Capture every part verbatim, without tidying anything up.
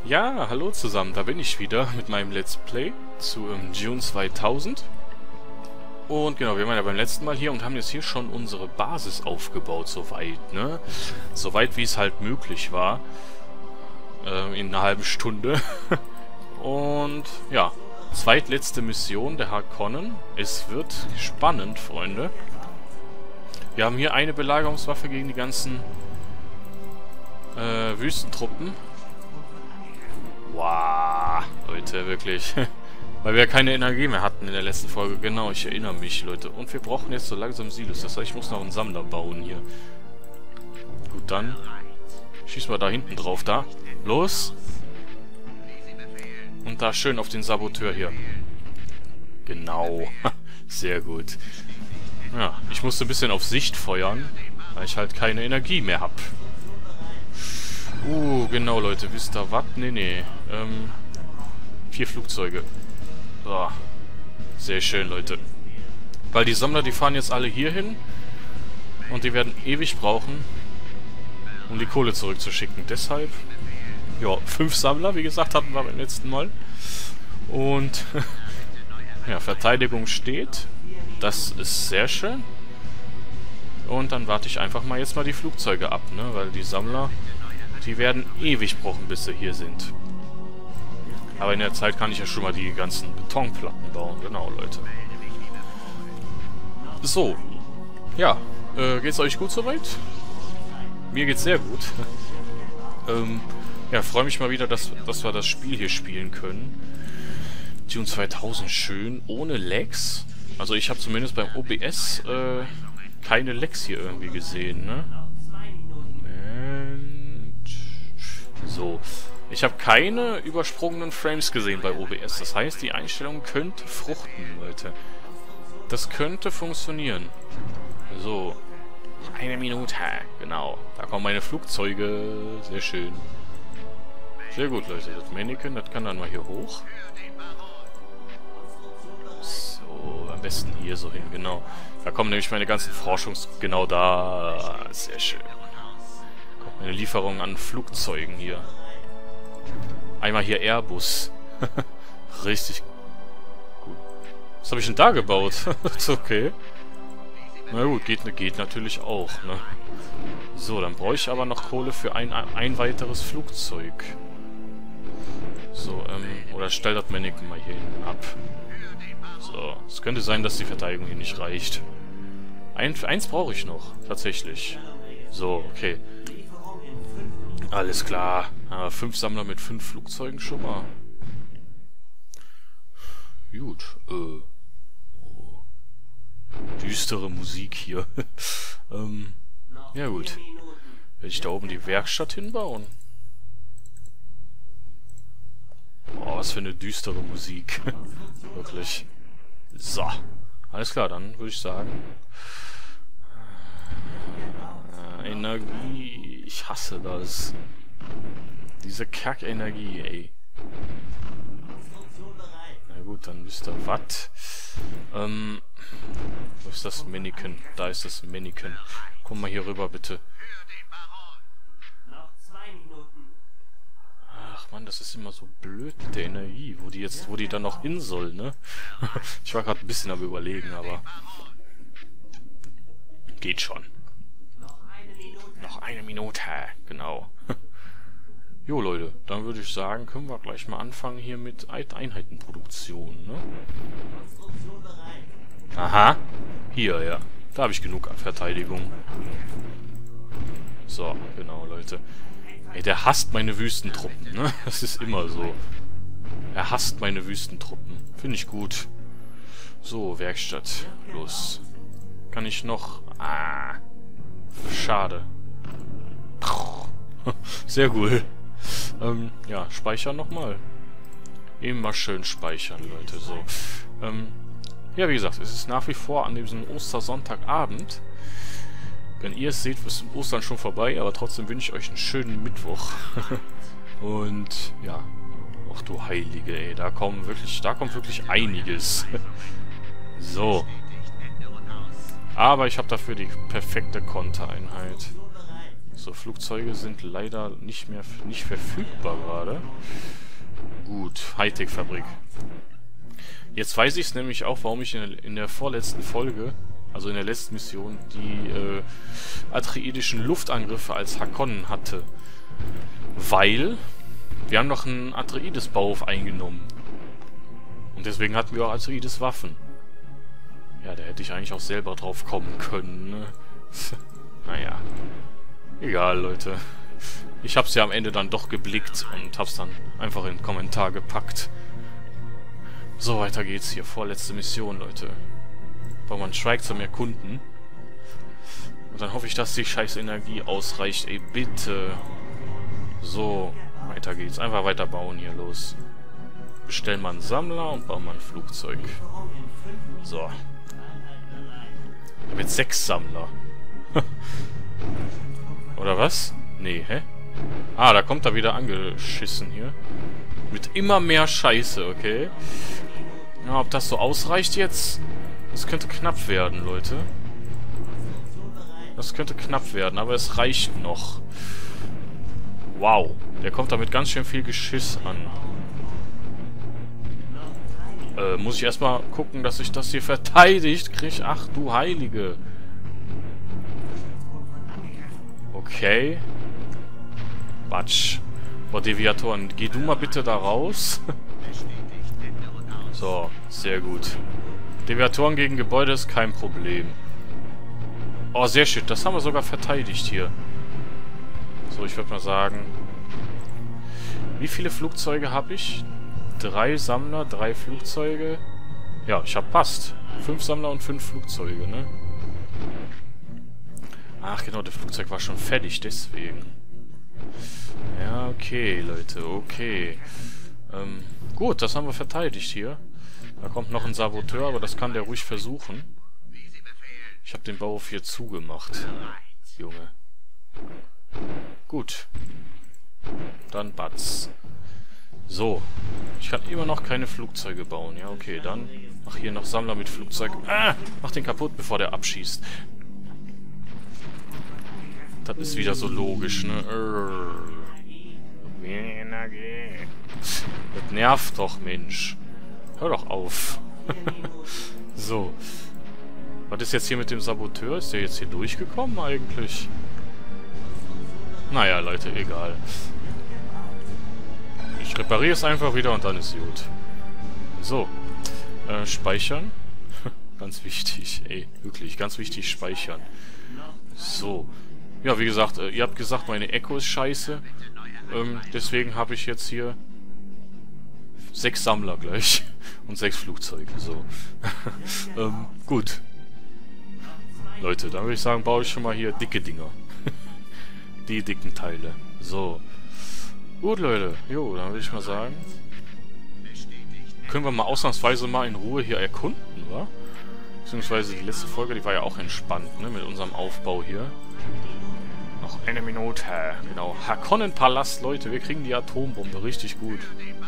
Ja, hallo zusammen, da bin ich wieder mit meinem Let's Play zu ähm, Dune zweitausend. Und genau, wir waren ja beim letzten Mal hier und haben jetzt hier schon unsere Basis aufgebaut, soweit, ne? Soweit wie es halt möglich war. Äh, in einer halben Stunde. Und ja, zweitletzte Mission der Harkonnen. Es wird spannend, Freunde. Wir haben hier eine Belagerungswaffe gegen die ganzen äh, Wüstentruppen. Wow, Leute, wirklich. Weil wir ja keine Energie mehr hatten in der letzten Folge. Genau, ich erinnere mich, Leute. Und wir brauchen jetzt so langsam Silos. Das heißt, ich muss noch einen Sammler bauen hier. Gut, dann schießen wir da hinten drauf, da. Los. Und da schön auf den Saboteur hier. Genau. Sehr gut. Ja, ich musste ein bisschen auf Sicht feuern, weil ich halt keine Energie mehr habe. Uh, genau, Leute. Wisst ihr was? Nee, nee. Ähm, vier Flugzeuge. So. Sehr schön, Leute. Weil die Sammler, die fahren jetzt alle hier hin. Und die werden ewig brauchen, um die Kohle zurückzuschicken. Deshalb, ja, fünf Sammler, wie gesagt, hatten wir beim letzten Mal. Und, ja, Verteidigung steht. Das ist sehr schön. Und dann warte ich einfach mal jetzt mal die Flugzeuge ab, ne? Weil die Sammler, die werden ewig brauchen, bis sie hier sind. Aber in der Zeit kann ich ja schon mal die ganzen Betonplatten bauen. Genau, Leute. So. Ja. Äh, geht's euch gut soweit? Mir geht's sehr gut. ähm, ja, freue mich mal wieder, dass, dass wir das Spiel hier spielen können. Dune zweitausend schön. Ohne Lags. Also ich habe zumindest beim O B S äh, keine Lags hier irgendwie gesehen, ne? So. Ich habe keine übersprungenen Frames gesehen bei O B S. Das heißt, die Einstellung könnte fruchten, Leute. Das könnte funktionieren. So. Eine Minute. Genau. Da kommen meine Flugzeuge. Sehr schön. Sehr gut, Leute. Das Mannequin, das kann dann mal hier hoch. So, am besten hier so hin, genau. Da kommen nämlich meine ganzen Forschungs... Genau da. Sehr schön. Kommt meine Lieferung an Flugzeugen hier. Einmal hier Airbus. Richtig gut. Was habe ich denn da gebaut? Ist okay. Na gut, geht, geht natürlich auch, ne? So, dann brauche ich aber noch Kohle für ein, ein weiteres Flugzeug. So, ähm, oder stell das Mannequin mal hier hinten ab. So, es könnte sein, dass die Verteidigung hier nicht reicht. Ein, eins brauche ich noch, tatsächlich. So, okay. Alles klar. Ah, fünf Sammler mit fünf Flugzeugen schon mal. Gut. Äh. Oh. Düstere Musik hier. ähm. Ja gut. Werde ich da oben die Werkstatt hinbauen? Boah, was für eine düstere Musik. Wirklich. So. Alles klar, dann würde ich sagen. Äh, Energie. Ich hasse das. Diese Kackenergie, ey. Na gut, dann wisst ihr was. Ähm. Wo ist das Mannequin? Da ist das Mannequin. Komm mal hier rüber, bitte. Ach man, das ist immer so blöd mit der Energie, wo die jetzt, wo die dann noch hin soll, ne? Ich war gerade ein bisschen am Überlegen, aber geht schon. Noch eine Minute, genau. Jo Leute, dann würde ich sagen, können wir gleich mal anfangen hier mit Einheitenproduktion, ne? Aha, hier, ja. Da habe ich genug Verteidigung. So, genau, Leute. Ey, der hasst meine Wüstentruppen, ne? Das ist immer so. Er hasst meine Wüstentruppen. Finde ich gut. So, Werkstatt. Los. Kann ich noch... Ah. Schade. Sehr gut. Ähm, ja, speichern nochmal. Immer schön speichern, Leute. So. Ähm, ja, wie gesagt, es ist nach wie vor an diesem Ostersonntagabend. Wenn ihr es seht, ist Ostern schon vorbei, aber trotzdem wünsche ich euch einen schönen Mittwoch. Und ja, ach du Heilige, ey, da kommen wirklich, da kommt wirklich einiges. So. Aber ich habe dafür die perfekte Kontereinheit. So, Flugzeuge sind leider nicht mehr nicht verfügbar gerade. Gut, Hightech-Fabrik. Jetzt weiß ich es nämlich auch, warum ich in der, in der vorletzten Folge, also in der letzten Mission, die äh, atreidischen Luftangriffe als Hakonnen hatte. Weil wir haben doch einen Atreides-Bauhof eingenommen. Und deswegen hatten wir auch Atreides-Waffen. Ja, da hätte ich eigentlich auch selber drauf kommen können, ne? Naja. Egal, Leute. Ich hab's ja am Ende dann doch geblickt und hab's dann einfach in den Kommentar gepackt. So, weiter geht's hier. Vorletzte Mission, Leute. Braucht man Strike zum Erkunden. Und dann hoffe ich, dass die scheiß Energie ausreicht. Ey, bitte. So, weiter geht's. Einfach weiter bauen hier, los. Bestellen wir einen Sammler und bauen wir ein Flugzeug. So. Wir haben jetzt sechs Sammler. Oder was? Nee, hä? Ah, da kommt er wieder angeschissen hier. Mit immer mehr Scheiße, okay? Ja, ob das so ausreicht jetzt? Das könnte knapp werden, Leute. Das könnte knapp werden, aber es reicht noch. Wow, der kommt da mit ganz schön viel Geschiss an. Äh, muss ich erstmal gucken, dass ich das hier verteidigt kriege. Ach du Heilige. Okay. Batsch. Boah, Deviatoren, geh du mal bitte da raus. So, sehr gut. Deviatoren gegen Gebäude ist kein Problem. Oh, sehr schön. Das haben wir sogar verteidigt hier. So, ich würde mal sagen... Wie viele Flugzeuge habe ich? Drei Sammler, drei Flugzeuge. Ja, ich habe passt. Fünf Sammler und fünf Flugzeuge, ne? Ach genau, das Flugzeug war schon fertig, deswegen. Ja, okay, Leute, okay. Ähm, gut, das haben wir verteidigt hier. Da kommt noch ein Saboteur, aber das kann der ruhig versuchen. Ich habe den Bauhof hier zugemacht. Junge. Gut. Dann Batz. So. Ich kann immer noch keine Flugzeuge bauen. Ja, okay, dann mach hier noch Sammler mit Flugzeug. Ah! Mach den kaputt, bevor der abschießt. Das ist wieder so logisch, ne? Das nervt doch, Mensch. Hör doch auf. So. Was ist jetzt hier mit dem Saboteur? Ist der jetzt hier durchgekommen eigentlich? Naja, Leute, egal. Ich repariere es einfach wieder und dann ist gut. So. Äh, speichern. Ganz wichtig, ey. Wirklich, ganz wichtig, speichern. So. Ja, wie gesagt, äh, ihr habt gesagt, meine Echo ist scheiße. Ähm, deswegen habe ich jetzt hier sechs Sammler gleich. Und sechs Flugzeuge, so. ähm, gut. Leute, dann würde ich sagen, baue ich schon mal hier dicke Dinger. Die dicken Teile. So. Gut, Leute. Jo, dann würde ich mal sagen, können wir mal ausnahmsweise mal in Ruhe hier erkunden, wa? Beziehungsweise die letzte Folge, die war ja auch entspannt, ne? Mit unserem Aufbau hier. Noch eine Minute. Genau. Hakonnenpalast, Leute. Wir kriegen die Atombombe. Richtig gut.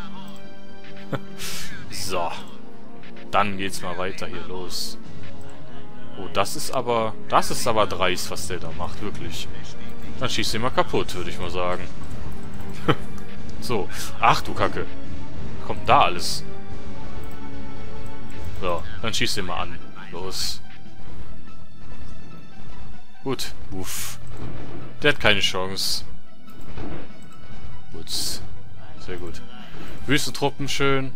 So. Dann geht's mal weiter hier los. Oh, das ist aber... Das ist aber dreist, was der da macht. Wirklich. Dann schießt den mal kaputt, würde ich mal sagen. So. Ach du Kacke. Was kommt denn da alles? So. Dann schießt den mal an. Los. Gut. Uff. Der hat keine Chance. Gut. Sehr gut. Wüstentruppen schön.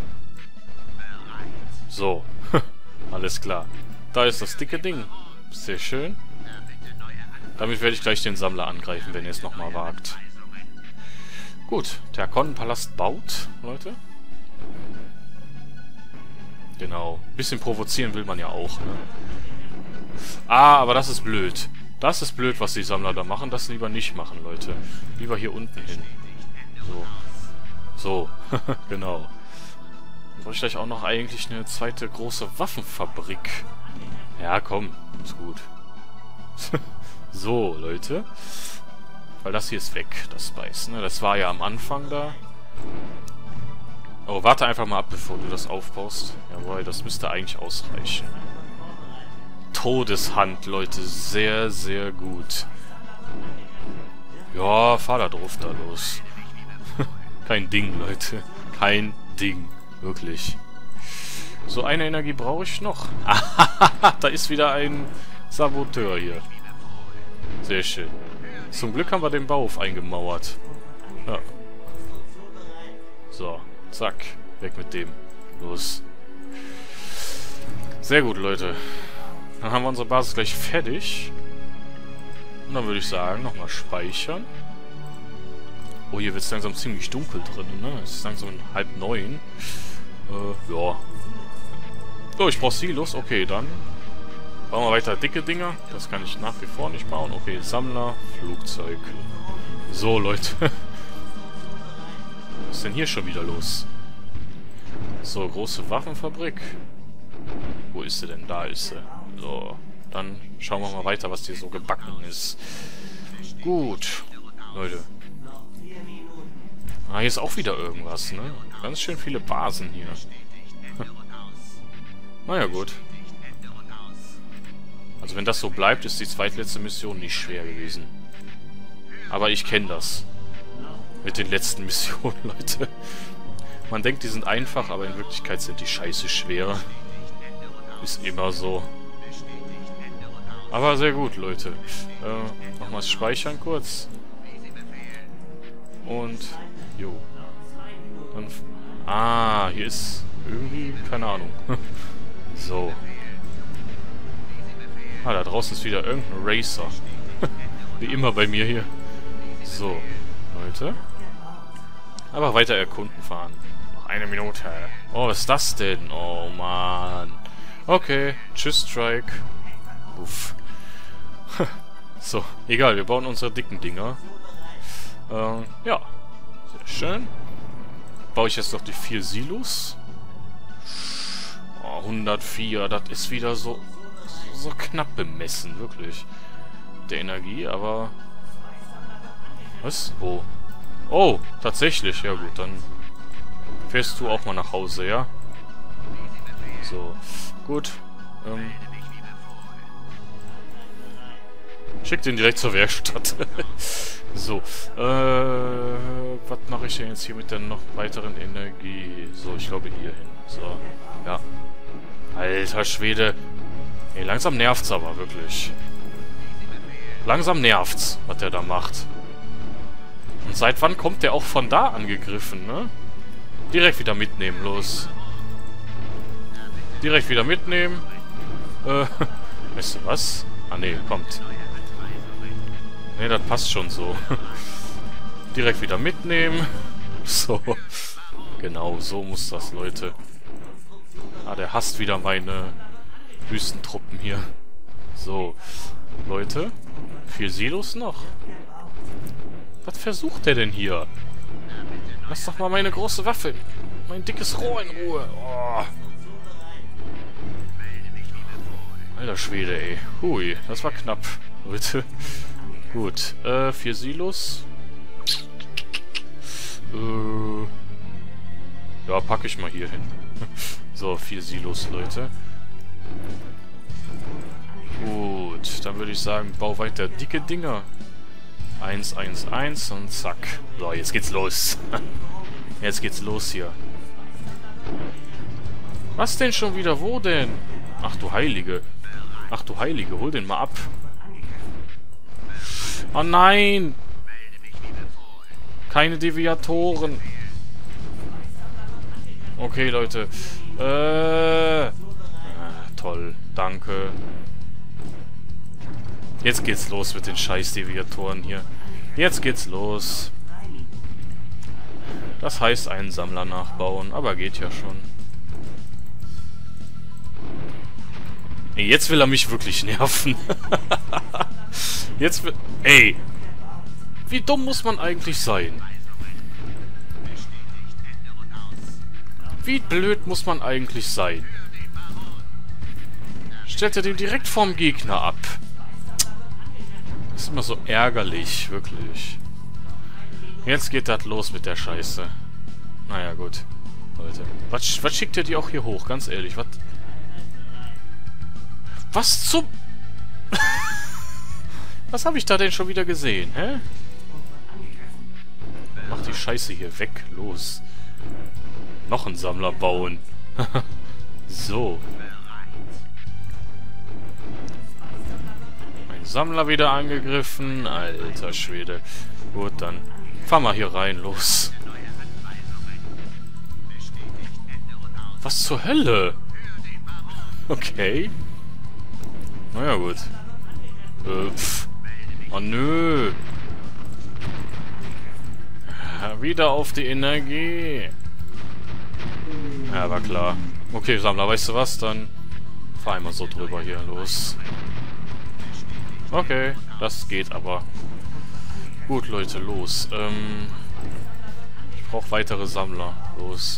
So. Alles klar. Da ist das dicke Ding. Sehr schön. Damit werde ich gleich den Sammler angreifen, wenn ihr es nochmal wagt. Gut. Der Hakonnenpalast baut, Leute. Genau. Ein bisschen provozieren will man ja auch, ne? Ah, aber das ist blöd. Das ist blöd, was die Sammler da machen. Das lieber nicht machen, Leute. Lieber hier unten hin. So. So. Genau. Brauche ich gleich auch noch eigentlich eine zweite große Waffenfabrik. Ja, komm. Ist gut. So, Leute. Weil das hier ist weg, das Spice, ne? Das war ja am Anfang da. Oh, warte einfach mal ab, bevor du das aufbaust. Jawohl, das müsste eigentlich ausreichen. Todeshand, Leute. Sehr, sehr gut. Ja, fahr da drauf da los. Kein Ding, Leute. Kein Ding. Wirklich. So eine Energie brauche ich noch. Da ist wieder ein Saboteur hier. Sehr schön. Zum Glück haben wir den Bauhof eingemauert. Ja. So, zack. Weg mit dem. Los. Sehr gut, Leute. Dann haben wir unsere Basis gleich fertig. Und dann würde ich sagen, nochmal speichern. Oh, hier wird es langsam ziemlich dunkel drin, ne? Es ist langsam halb neun. Äh, ja. So, ich brauche Silos. Okay, dann bauen wir weiter dicke Dinger. Das kann ich nach wie vor nicht bauen. Okay, Sammler, Flugzeug. So, Leute. Was ist denn hier schon wieder los? So, große Waffenfabrik. Wo ist sie denn? Da ist sie. So, dann schauen wir mal weiter, was hier so gebacken ist. Gut, Leute. Ah, hier ist auch wieder irgendwas, ne? Ganz schön viele Basen hier. Naja, gut. Also wenn das so bleibt, ist die zweitletzte Mission nicht schwer gewesen. Aber ich kenne das. Mit den letzten Missionen, Leute. Man denkt, die sind einfach, aber in Wirklichkeit sind die scheiße schwer. Ist immer so. Aber sehr gut, Leute. Äh, nochmal speichern kurz. Und, jo. Dann, ah, hier ist irgendwie, keine Ahnung. So. Ah, da draußen ist wieder irgendein Racer. Wie immer bei mir hier. So, Leute. Aber weiter erkunden fahren. Noch eine Minute. Oh, was ist das denn? Oh, Mann. Okay, tschüss, Strike. Uff. So, egal, wir bauen unsere dicken Dinger. Ähm, ja. Sehr schön. Baue ich jetzt noch die vier Silos. Oh, hundertvier, das ist wieder so, so knapp bemessen, wirklich. Der Energie, aber... Was? Wo? Oh, tatsächlich. Ja gut, dann fährst du auch mal nach Hause, ja? So, gut. Ähm, schick den direkt zur Werkstatt. So, äh, was mache ich denn jetzt hier mit der noch weiteren Energie? So, ich glaube hier hin. So, ja. Alter Schwede. Ey, langsam nervt's aber, wirklich. Langsam nervt's, was der da macht. Und seit wann kommt der auch von da angegriffen, ne? Direkt wieder mitnehmen, los. Direkt wieder mitnehmen. Äh, weißt du was? Ah, ne, kommt. Ne, das passt schon so. Direkt wieder mitnehmen. So. Genau, so muss das, Leute. Ah, der hasst wieder meine Wüstentruppen hier. So. Leute. Vier Silos noch. Was versucht der denn hier? Lass doch mal meine große Waffe. Mein dickes Rohr in Ruhe. Oh. Alter Schwede, ey. Hui, das war knapp, Leute. Gut, äh, vier Silos. Äh, ja, packe ich mal hier hin. So, vier Silos, Leute. Gut, dann würde ich sagen, bau weiter dicke Dinger. Eins, eins, eins und zack. So, jetzt geht's los. Jetzt geht's los hier. Was denn schon wieder? Wo denn? Ach du Heilige. Ach du Heilige, hol den mal ab. Oh nein! Keine Deviatoren. Okay, Leute. Äh. Ah, toll, danke. Jetzt geht's los mit den scheiß Deviatoren hier. Jetzt geht's los. Das heißt einen Sammler nachbauen, aber geht ja schon. Ey, jetzt will er mich wirklich nerven. Jetzt will... Ey! Wie dumm muss man eigentlich sein? Wie blöd muss man eigentlich sein? Stellt er den direkt vorm Gegner ab. Das ist immer so ärgerlich, wirklich. Jetzt geht das los mit der Scheiße. Naja, gut. Leute. Was, was schickt ihr die auch hier hoch? Ganz ehrlich, was... Was zum... Was habe ich da denn schon wieder gesehen, hä? die Scheiße hier weg. Los. Noch einen Sammler bauen. So. Ein Sammler wieder angegriffen. Alter Schwede. Gut, dann fahr mal hier rein. Los. Was zur Hölle? Okay. Naja, gut. Äh, pff. Oh, nö. Ja, wieder auf die Energie. Ja, war klar. Okay, Sammler, weißt du was? Dann fahr einmal so drüber hier. Los. Okay, das geht aber. Gut, Leute, los. Ähm, ich brauche weitere Sammler. Los.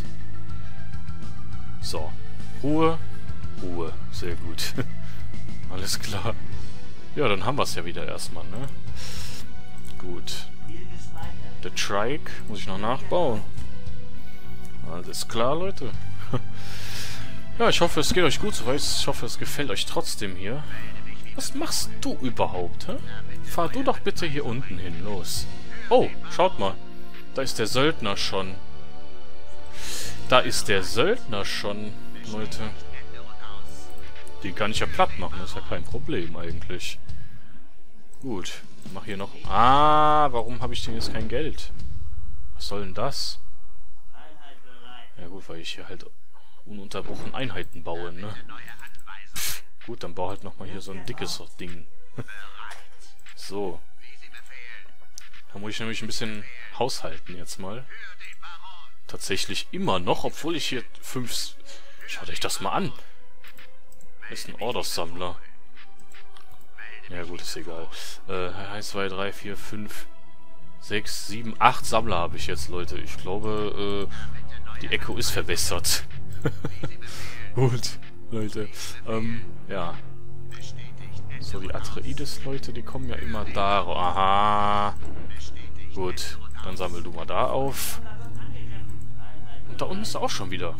So. Ruhe. Ruhe. Sehr gut. Alles klar. Ja, dann haben wir es ja wieder erstmal, ne? Gut. Der Trike muss ich noch nachbauen. Alles klar, Leute. Ja, ich hoffe, es geht euch gut soweit. Ich hoffe, es gefällt euch trotzdem hier. Was machst du überhaupt, hä? Fahr du doch bitte hier unten hin, los. Oh, schaut mal. Da ist der Söldner schon. Da ist der Söldner schon, Leute. Den kann ich ja platt machen, das ist ja kein Problem eigentlich. Gut, mach hier noch... Ah, warum habe ich denn jetzt kein Geld? Was soll denn das? Ja gut, weil ich hier halt ununterbrochen Einheiten baue, ne? Pff, gut, dann baue halt nochmal hier so ein dickes Ding. So. Da muss ich nämlich ein bisschen haushalten jetzt mal. Tatsächlich immer noch, obwohl ich hier fünf... Schaut euch das mal an. Das ist ein Orders-Sammler. Ja gut, ist egal. Äh, eins, zwei, drei, vier, fünf, sechs, sieben, acht Sammler habe ich jetzt, Leute. Ich glaube, äh, die Echo ist verbessert. Gut, Leute. Ähm, ja. So, die Atreides, Leute, die kommen ja immer da. Aha. Gut, dann sammel du mal da auf. Und da unten ist er auch schon wieder.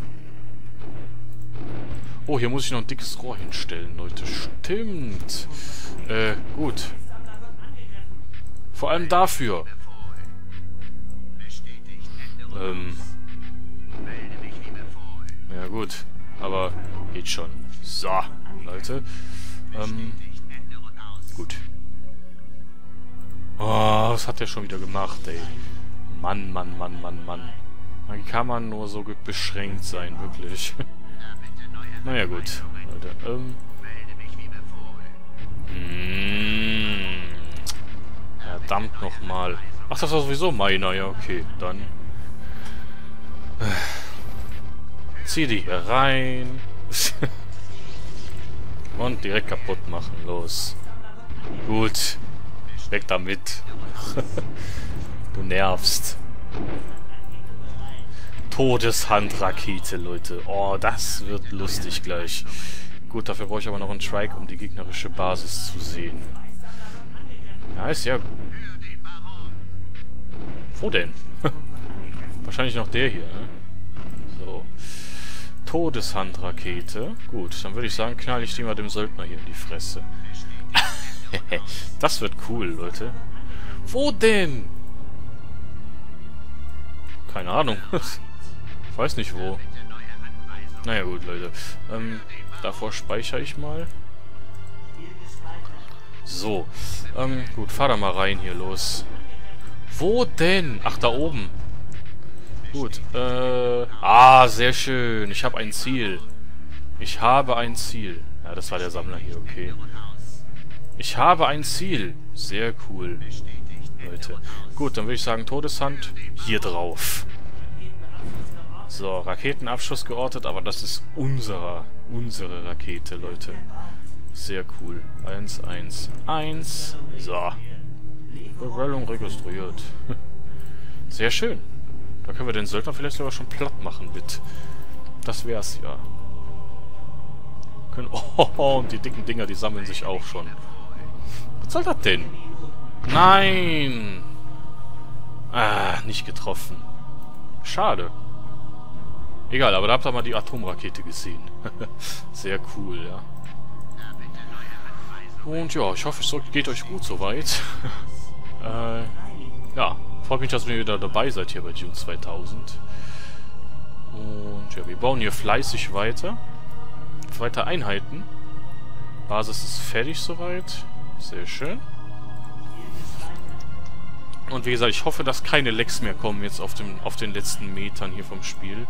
Oh, hier muss ich noch ein dickes Rohr hinstellen, Leute. Stimmt. Äh, gut. Vor allem dafür. Ähm. Ja, gut. Aber geht schon. So, Leute. Ähm. Gut. Oh, was hat der schon wieder gemacht, ey? Mann, Mann, Mann, Mann, Mann. Wie kann man nur so beschränkt sein, wirklich? Naja, gut. Leute, ähm... Mmh. Verdammt nochmal. Ach, das war sowieso meiner. Ja, okay. Dann... Zieh die hier rein. Und direkt kaputt machen. Los. Gut. Weg damit. Du nervst. Todeshandrakete, Leute. Oh, das wird lustig gleich. Gut, dafür brauche ich aber noch einen Trike, um die gegnerische Basis zu sehen. Ja, ist ja... Wo denn? Wahrscheinlich noch der hier, ne? So. Todeshandrakete. Gut, dann würde ich sagen, knall ich die mal dem Söldner hier in die Fresse. Das wird cool, Leute. Wo denn? Keine Ahnung. Ich weiß nicht wo. Naja gut, Leute. Ähm, davor speichere ich mal. So. Ähm, gut, fahr da mal rein hier, los. Wo denn? Ach, da oben. Gut, äh... Ah, sehr schön. Ich habe ein Ziel. Ich habe ein Ziel. Ja, das war der Sammler hier, okay. Ich habe ein Ziel. Sehr cool. Leute. Gut, dann würde ich sagen, Todeshand hier drauf. So, Raketenabschuss geortet, aber das ist unsere, unsere Rakete, Leute. Sehr cool. eins, eins, eins. So. Bewellung registriert. Sehr schön. Da können wir den Söldner vielleicht sogar schon platt machen mit. Das wär's ja. Können, oh, und die dicken Dinger, die sammeln sich auch schon. Was soll das denn? Nein! Ah, nicht getroffen. Schade. Egal, aber da habt ihr mal die Atomrakete gesehen. Sehr cool, ja. Und ja, ich hoffe, es geht euch gut soweit. äh, ja, Freut mich, dass ihr wieder dabei seid hier bei Dune zweitausend. Und ja, wir bauen hier fleißig weiter. Weiter Einheiten. Basis ist fertig soweit. Sehr schön. Und wie gesagt, ich hoffe, dass keine Lecks mehr kommen jetzt auf, dem, auf den letzten Metern hier vom Spiel.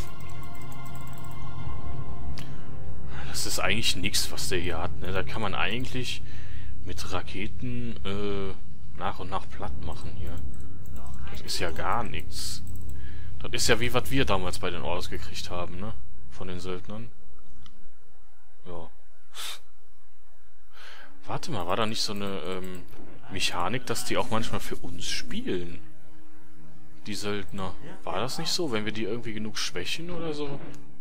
Das ist eigentlich nichts, was der hier hat. Ne? Da kann man eigentlich mit Raketen äh, nach und nach platt machen hier. Das ist ja gar nichts. Das ist ja wie was wir damals bei den Orders gekriegt haben, ne? Von den Söldnern. Ja. Warte mal, war da nicht so eine ähm, Mechanik, dass die auch manchmal für uns spielen? Die Söldner. War das nicht so, wenn wir die irgendwie genug schwächen oder so?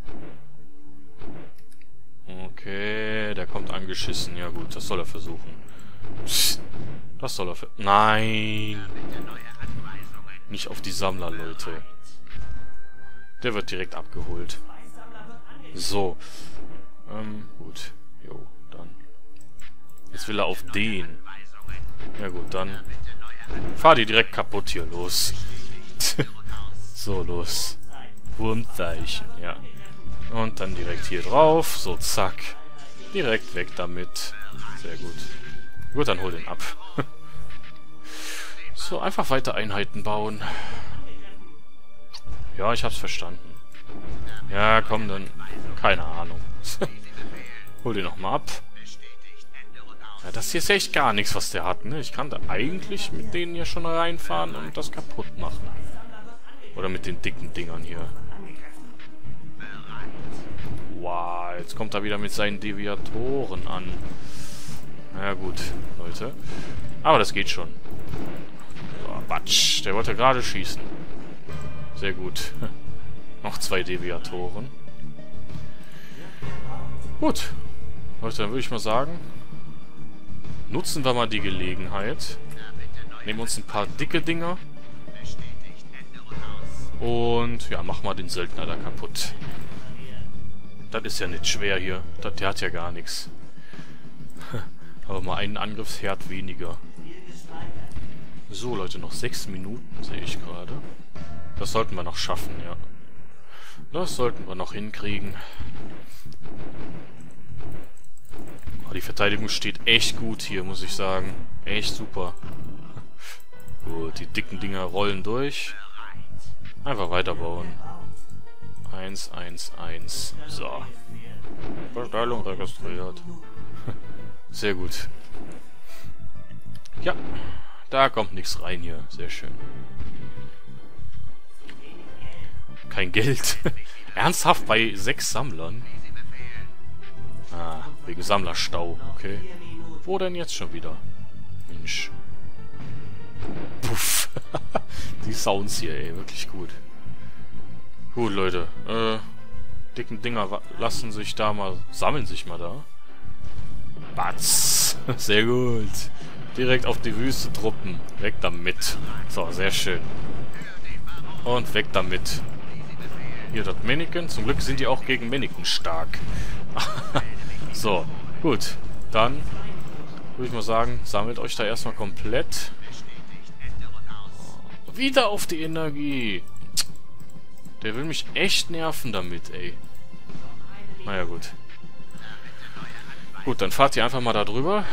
Okay, der kommt angeschissen. Ja gut, das soll er versuchen. Psst, das soll er ver... Nein! Nicht auf die Sammler, Leute. Der wird direkt abgeholt. So. Ähm, gut. Jo, dann. Jetzt will er auf den. Ja gut, dann. Fahr die direkt kaputt hier, los. So, los. Wurmzeichen, ja. Und dann direkt hier drauf. So, zack. Direkt weg damit. Sehr gut. Gut, dann hol den ab. So, einfach weiter Einheiten bauen. Ja, ich hab's verstanden. Ja, komm, dann... Keine Ahnung. Hol den nochmal ab. Ja, das hier ist echt gar nichts, was der hat, ne? Ich kann da eigentlich mit denen hier schon reinfahren und das kaputt machen. Oder mit den dicken Dingern hier. Wow, jetzt kommt er wieder mit seinen Deviatoren an. Na ja, gut, Leute. Aber das geht schon. So, Batsch, der wollte gerade schießen. Sehr gut. Noch zwei Deviatoren. Gut. Leute, dann würde ich mal sagen, nutzen wir mal die Gelegenheit. Nehmen uns ein paar dicke Dinger. Und ja, machen wir den Söldner da kaputt. Das ist ja nicht schwer hier. Das, der hat ja gar nichts. Aber mal einen Angriffsherd weniger. So, Leute, noch sechs Minuten sehe ich gerade. Das sollten wir noch schaffen, ja. Das sollten wir noch hinkriegen. Oh, die Verteidigung steht echt gut hier, muss ich sagen. Echt super. Gut, die dicken Dinger rollen durch. Einfach weiterbauen. Eins, eins, eins. So. Verteilung registriert. Sehr gut. Ja, da kommt nichts rein hier. Sehr schön. Kein Geld. Ernsthaft bei sechs Sammlern? Ah, wegen Sammlerstau. Okay. Wo denn jetzt schon wieder? Mensch. Puff. Die Sounds hier, ey. Wirklich gut. Gut, Leute. Äh, dicken Dinger lassen sich da mal... Sammeln sich mal da. Batz. Sehr gut. Direkt auf die Wüste truppen. Weg damit. So, sehr schön. Und weg damit. Hier das Mannequin. Zum Glück sind die auch gegen Mannequin stark. So, gut. Dann würde ich mal sagen, sammelt euch da erstmal komplett. Wieder auf die Energie. Der will mich echt nerven damit, ey. Naja, gut. Gut, dann fahrt ihr einfach mal da drüber.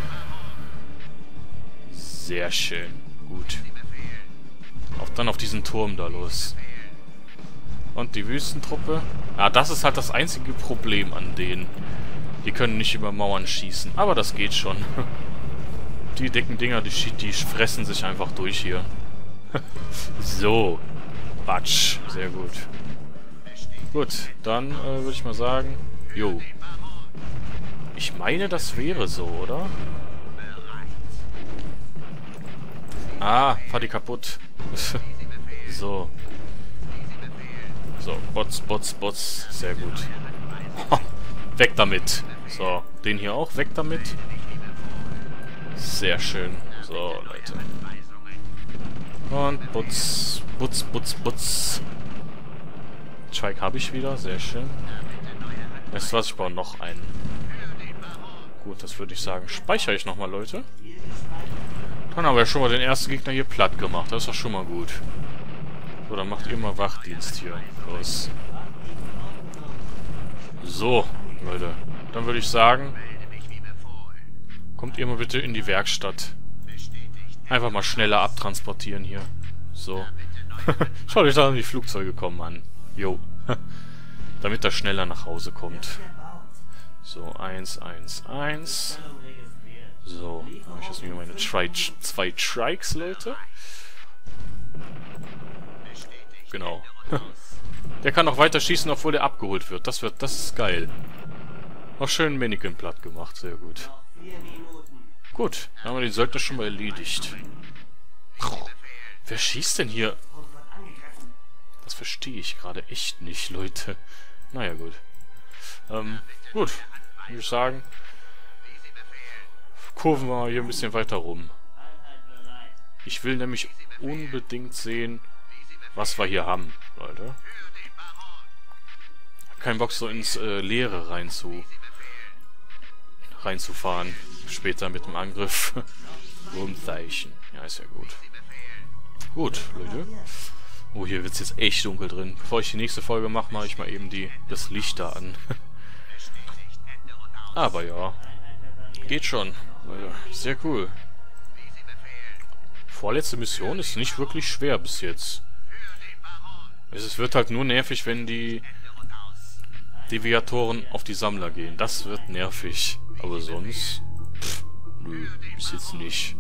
Sehr schön. Gut. Auch dann auf diesen Turm da los. Und die Wüstentruppe. Ja, das ist halt das einzige Problem an denen. Die können nicht über Mauern schießen. Aber das geht schon. Die dicken Dinger, die, die fressen sich einfach durch hier. So. Batsch. Sehr gut. Gut, dann äh, würde ich mal sagen... Jo. Ich meine, das wäre so, oder? Ah, fahr die kaputt. So. So, Bots, Bots, Bots. Sehr gut. Weg damit. So, den hier auch. Weg damit. Sehr schön. So, Leute. Und Butz, Butz, Butz, Butz. Trike habe ich wieder. Sehr schön. Weißt du was? Ich baue noch einen. Gut, das würde ich sagen. Speichere ich nochmal, Leute. Dann haben wir ja schon mal den ersten Gegner hier platt gemacht. Das ist doch schon mal gut. So, dann macht ihr mal Wachdienst hier. Los. So, Leute. Dann würde ich sagen, kommt ihr mal bitte in die Werkstatt. Einfach mal schneller abtransportieren hier. So. Schaut euch da an die Flugzeuge kommen an. Jo. Damit er schneller nach Hause kommt. So, eins, eins, eins. So, dann habe ich jetzt wieder meine Tri zwei Trikes, Leute. Genau. Der kann auch weiter schießen, obwohl der abgeholt wird. Das wird, das ist geil. Auch schön Mannequin platt gemacht, sehr gut. Gut, dann haben wir den Söldner schon mal erledigt. Wer schießt denn hier? Das verstehe ich gerade echt nicht, Leute. Naja, gut. Ähm, gut. Würde ich sagen, kurven wir mal hier ein bisschen weiter rum. Ich will nämlich unbedingt sehen, was wir hier haben, Leute. Hab keinen Bock, so ins äh, Leere rein zu, reinzufahren. Später mit dem Angriff. Rumzeichen. Ja, ist ja gut. Gut, Leute. Oh, hier wird es jetzt echt dunkel drin. Bevor ich die nächste Folge mache, mache ich mal eben die, das Licht da an. Aber ja. Geht schon. Leute. Sehr cool. Vorletzte Mission ist nicht wirklich schwer bis jetzt. Es wird halt nur nervig, wenn die Deviatoren auf die Sammler gehen. Das wird nervig. Aber sonst... Pff, nö, bis jetzt nicht.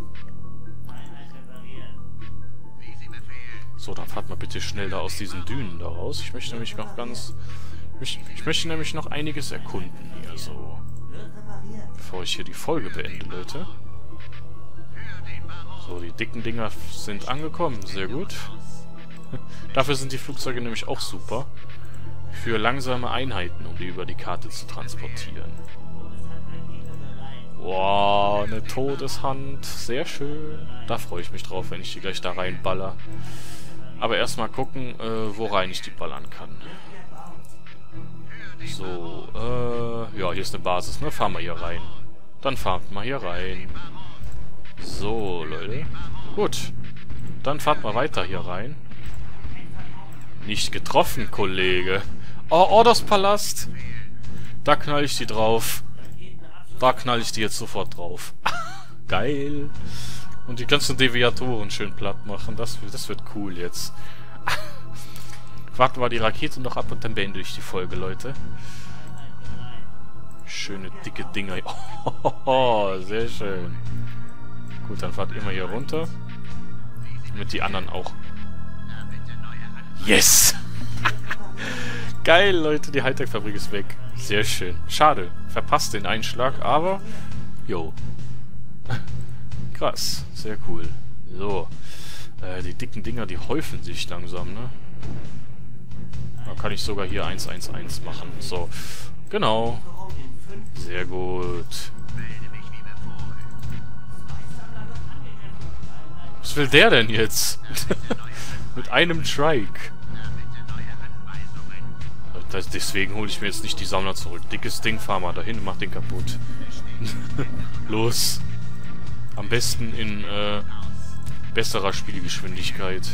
So, dann fahrt mal bitte schnell da aus diesen Dünen da raus. Ich möchte nämlich noch ganz... Ich, ich möchte nämlich noch einiges erkunden hier, so. Bevor ich hier die Folge beende, Leute. So, die dicken Dinger sind angekommen. Sehr gut. Dafür sind die Flugzeuge nämlich auch super. Für langsame Einheiten, um die über die Karte zu transportieren. Wow, eine Todeshand. Sehr schön. Da freue ich mich drauf, wenn ich die gleich da reinballer. Aber erstmal gucken, äh, wo rein ich die ballern kann. So, äh, ja, hier ist eine Basis, ne? Fahren wir hier rein. Dann fahren wir hier rein. So, Leute. Gut. Dann fahrt mal weiter hier rein. Nicht getroffen, Kollege. Oh, Ordos-Palast. Da knall ich die drauf. Da knall ich die jetzt sofort drauf. Geil. Und die ganzen Deviatoren schön platt machen. Das, das wird cool jetzt. Warten wir die Rakete noch ab und dann beende ich die Folge, Leute. Schöne, dicke Dinger. Oh, sehr schön. Gut, dann fahrt immer hier runter. Damit die anderen auch... Yes! Geil, Leute, die Hightech-Fabrik ist weg. Sehr schön. Schade. Verpasst den Einschlag, aber... Jo. Krass. Sehr cool. So. Äh, die dicken Dinger, die häufen sich langsam, ne? Da kann ich sogar hier eins eins eins machen. So. Genau. Sehr gut. Was will der denn jetzt? Mit einem Trike. Das, deswegen hole ich mir jetzt nicht die Sammler zurück. Dickes Ding, fahr mal dahin und mach den kaputt. Los. Am besten in äh, besserer Spielgeschwindigkeit.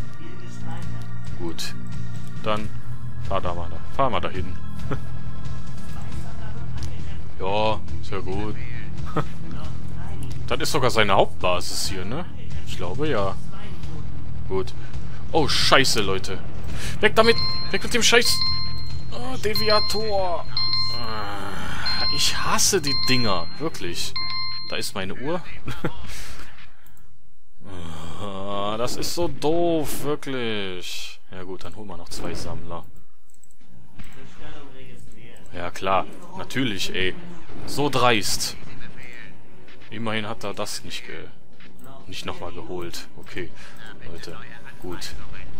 Gut. Dann fahr da mal da. Fahr mal dahin. Ja, sehr gut. Das ist sogar seine Hauptbasis hier, ne? Ich glaube, ja. Gut. Oh, scheiße, Leute. Weg damit! Weg mit dem Scheiß... Oh, Deviator! Ich hasse die Dinger. Wirklich. Da ist meine Uhr. Das ist so doof, wirklich. Ja gut, dann holen wir noch zwei Sammler. Ja klar, natürlich, ey. So dreist. Immerhin hat er das nicht ge... nicht nochmal geholt. Okay, Leute, gut.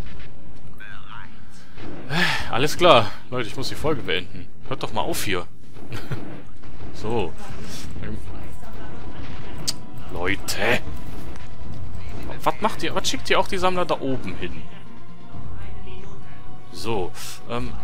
Alles klar. Leute, ich muss die Folge beenden. Hört doch mal auf hier. So. Leute. Was macht ihr? Was schickt ihr auch die Sammler da oben hin? So. Ähm.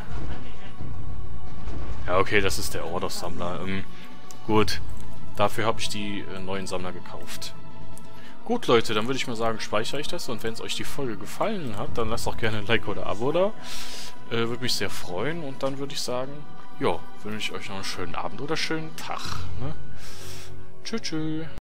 Ja, okay, das ist der Ordos-Sammler. Ähm, gut. Dafür habe ich die äh, neuen Sammler gekauft. Gut, Leute, dann würde ich mal sagen, speichere ich das. Und wenn es euch die Folge gefallen hat, dann lasst auch gerne ein Like oder Abo da. Äh, würde mich sehr freuen. Und dann würde ich sagen, ja, wünsche ich euch noch einen schönen Abend oder schönen Tag. Ne? Tschüss, tschüss.